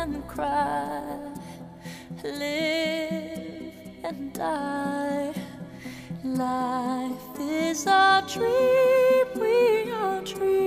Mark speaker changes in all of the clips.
Speaker 1: and cry, live and die. Life is a dream we are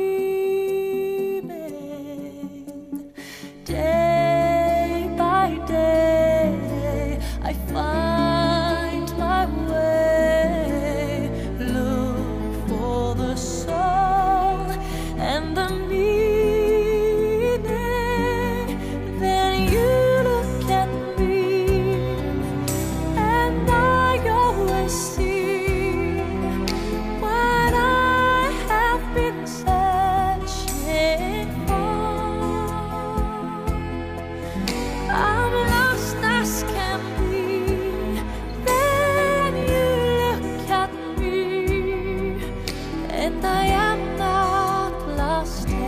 Speaker 1: dreaming. Day by day I find my way, look for the soul and the meaning. Then you look at me and I always see what I have been searching for. I'm lost as can be. Then you look at me and I am not lost.